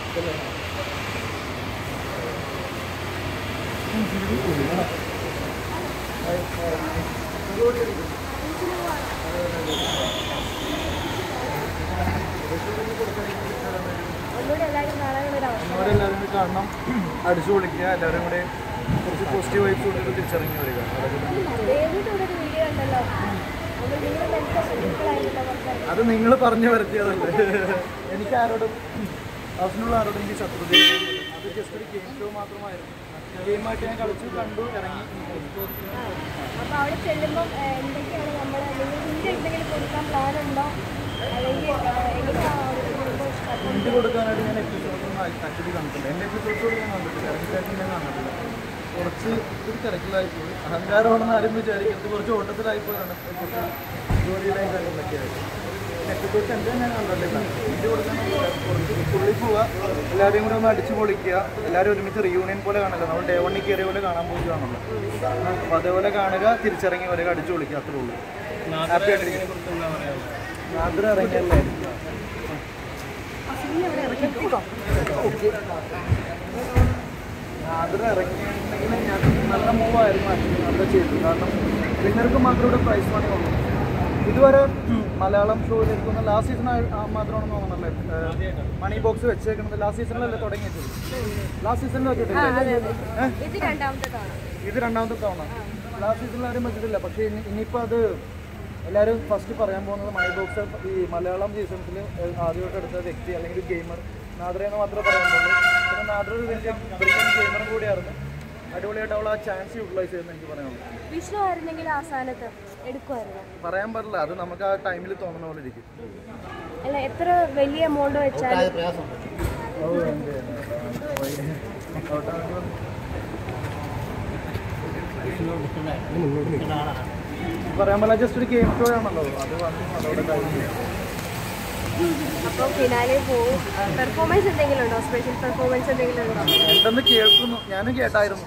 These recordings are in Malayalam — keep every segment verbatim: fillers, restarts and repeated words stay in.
എല്ലാവരും കാണണം, അടിച്ചു പൊളിക്കുക, എല്ലാവരും കൂടെ കുറച്ച് പോസിറ്റീവ് വൈബ്സ് കൊടുത്തിട്ട് തിരിച്ചിറങ്ങി വരിക. അത് നിങ്ങൾ പറഞ്ഞു വരുത്തിയതല്ലേ. എനിക്ക് ആരോടും അവസരമുള്ള ആരോടും എനിക്ക് ശത്രുതയും. അത് ജസ്റ്റ് ഒരു ഗെയിം ഷോ മാത്രമായിരുന്നു. ഗെയിമായിട്ട് ഞാൻ കളിച്ചു, കണ്ടു, ഇറങ്ങി. ഹിന്റ് കൊടുക്കാനായിട്ട് ഞാൻ എപ്പിസോഡൊന്നും ആക്ച്വലി കണ്ടിട്ടില്ല. എൻ്റെ എപ്പിസോഡ്സ് ഞാൻ കണ്ടിട്ടില്ല, ഇറങ്ങിക്കായിട്ട് ഞാൻ കണ്ടിട്ടില്ല. കുറച്ച് ഒരു തിരക്കിലായിപ്പോയി. അഹങ്കാരമാണെന്ന് ആരും വിചാരിക്കരുത്. കുറച്ച് ഓട്ടത്തിലായിപ്പോയാണ്. കുറച്ച് ജോലിയിലായി കാര്യങ്ങളൊക്കെയായി. എപ്പിസോഡ്സ് എൻ്റെ ഞാൻ കണ്ടിട്ടില്ല. ഹിന്റ് കൊടുക്കാനൊന്നുമില്ല. കുറച്ച് പുള്ളി പോവുക, എല്ലാവരെയും കൂടെ ഒന്ന് അടിച്ചു പൊളിക്കുക. എല്ലാവരും ഒരുമിച്ച് റിയൂണിയൻ പോലെ കാണല്ലോ. നമ്മൾ ഡേ വണ്ണിൽ കയറിയ പോലെ കാണാൻ പോകുകയാണല്ലോ. അപ്പോൾ അതേപോലെ കാണുക, തിരിച്ചിറങ്ങി വരിക, അടിച്ചു പൊളിക്കുക, അത്രേ ഉള്ളൂ. ഹാപ്പി ആയിട്ടിരിക്കും. നാദ്ര ഇറങ്ങിയല്ലേ. നാദ്ര ഇറങ്ങിയിട്ടുണ്ടെങ്കിൽ ഞാൻ നല്ല മൂവായിരുന്നു ആക്ച്വലി. നല്ല ചെയ്തു. കാരണം വിന്നർക്ക് മാത്രം ഇവിടെ പ്രൈസ് മണി വന്നു. ഇതുവരെ മലയാളം ഷോയിലേക്കൊന്നും ലാസ്റ്റ് സീസൺ മാത്രമാണെന്ന് തോന്നുന്നല്ലേ മണി ബോക്സ് വെച്ചേക്കുന്നത്. ലാസ്റ്റ് സീസണിലല്ലേ തുടങ്ങിയത്? ലാസ്റ്റ് സീസണിൽ വെച്ചിട്ടില്ല. ഇത് രണ്ടാമത്തെ തവണ. ലാസ്റ്റ് സീസണിൽ ആരും വെച്ചിട്ടില്ല. പക്ഷേ ഇനി ഇനിയിപ്പോൾ അത് എല്ലാവരും ഫസ്റ്റ് പറയാൻ പോകുന്നത് മണി ബോക്സ് ഈ മലയാളം സീസൺസിൽ ആദ്യമായിട്ട് എടുത്ത വ്യക്തി അല്ലെങ്കിൽ ഗെയിമർ നാദ്രയെന്ന് മാത്രമേ പറയാൻ പോകുള്ളൂ. പിന്നെ നാദ്ര ഒരു വലിയ ബ്രില്യൻ ഗെയിമറും കൂടിയായിരുന്നു. അടിപൊളിയായിട്ട് അവൾ ആ ചാൻസ് യൂട്ടിലൈസ് ചെയ്യുന്ന എനിക്ക് പറയാനുള്ളൂ. വിഷ്ണു ആയിരുന്നെങ്കിൽ അവസാനത്ത് എടുക്കുമായിരുന്നു. പറയാൻ പറ്റില്ല, അത് നമുക്ക് ആ ടൈമിൽ തോന്നുന്ന പോലെ ഇരിക്കും. അല്ല, എത്ര വലിയ എമൗണ്ട് വെച്ചാൽ പറയാൻ പറ്റില്ല. ജസ്റ്റ് ഒരു ഗെയിം ഷോ ആണല്ലോ, അത് വന്നു അതോടെ കഴിഞ്ഞു. അപ്പോൾ ഫിനാലെ പോകും. പെർഫോമൻസ് എന്തെങ്കിലും ഉണ്ടോ? സ്പെഷ്യൽ പെർഫോമൻസ് എന്തെങ്കിലും ഉണ്ടോ? എന്തെന്ന് കേൾക്കുന്നു, ഞാനും കേട്ടായിരുന്നു.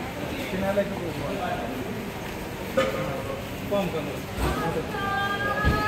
ഫിനാലേക്ക് പോകും.